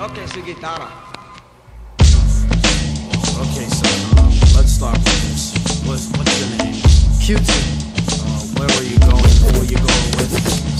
Okay, su guitarra. Okay, so let's start with this. What's your name? Q-Tip. Where were you going? Who were you going with?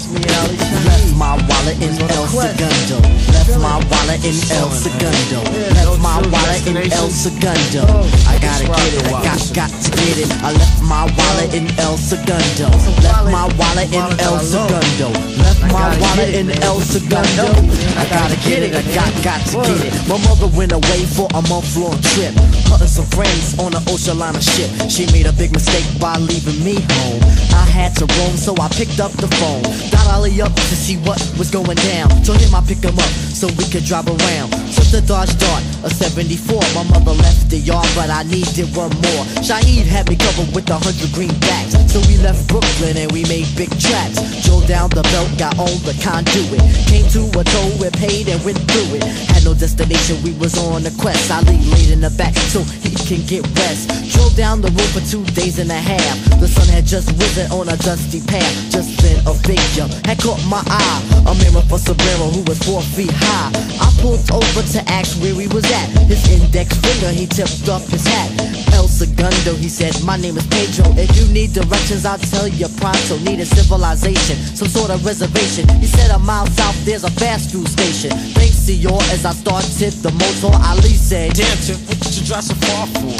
Left my wallet in El Segundo. Left my wallet in El Segundo. Left my wallet in El Segundo. I gotta get it, I got to get it. I left my wallet in El Segundo. Left my wallet in El Segundo. Left my wallet in El Segundo. I gotta get it, I got to get it. My mother went away for a month-long trip, hunting some friends on an ocean liner ship. She made a big mistake by leaving me home. I had to roam, so I picked up the phone. Ollie up to see what was going down. Told him I'd pick him up so we could drive around. Took the Dodge Dart, a 74. My mother left the yard, but I needed one more. Shaheed had me covered with 100 greenbacks. So we left Brooklyn and we made big tracks. Drove down the belt, got on the conduit. Came to a toll, we paid and went through it. Had no destination, we was on a quest. Ali laid in the back so he can get rest. Drove down the road for 2 days and a half. The sun had just risen on a dusty path. Just then a figure had caught my eye, a mirror for Sombrero who was 4 feet high. I pulled over to ask where he was at. His index finger, he tipped up his hat. El Segundo, he said, my name is Pedro. If you need directions, I'll tell you pronto. Need a civilization, some sort of reservation. He said a mile south, there's a fast food station. Thanks to you, as I started the motor, Ali said, damn, Tip, what did you drive so far for?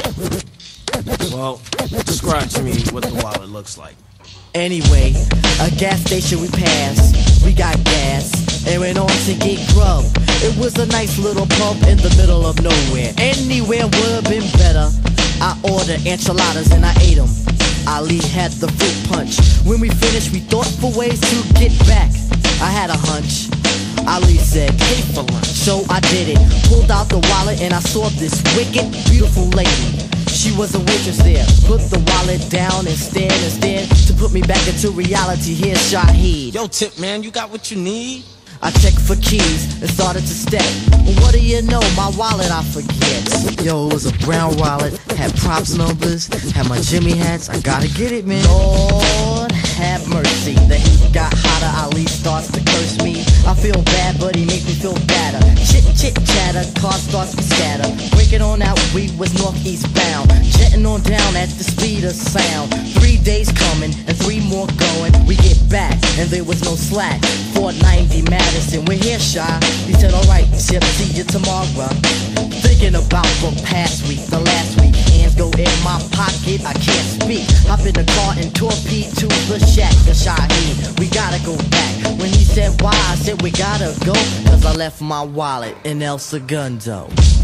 Well, describe to me what the wallet looks like. Anyway, a gas station we passed, we got gas, and went on to get grub. It was a nice little pub in the middle of nowhere. Anywhere would've been better. I ordered enchiladas and I ate them. Ali had the fruit punch. When we finished, we thought for ways to get back. I had a hunch. Ali said, pay for lunch. So I did it. Pulled out the wallet and I saw this wicked, beautiful lady. She was a waitress there. Put the wallet down and stared to put me back into reality. Here's Shaheed. Yo, Tip, man, you got what you need? I checked for keys and started to step. What do you know, my wallet I forget. Yo, it was a brown wallet, had props numbers, had my Jimmy hats. I gotta get it, man. Lord have mercy. The heat got hotter, Ali starts to curse me. I feel bad, but he makes me feel better. Chit chit chatter, car starts to scatter. Breaking on out, we was northeast bound. Jetting on down at the speed of sound. 3 days coming and 3 more going. We get back and there was no slack. 490 Madison, we're here, Shy. He said, alright, Chip, see you tomorrow. Thinking about the past week, the last week. Hands go in my pocket, I can't speak. Hop in the car and torpedo to the shack of Shaheed. We gotta go back. When he said why, I said we gotta go, cause I left my wallet in El Segundo.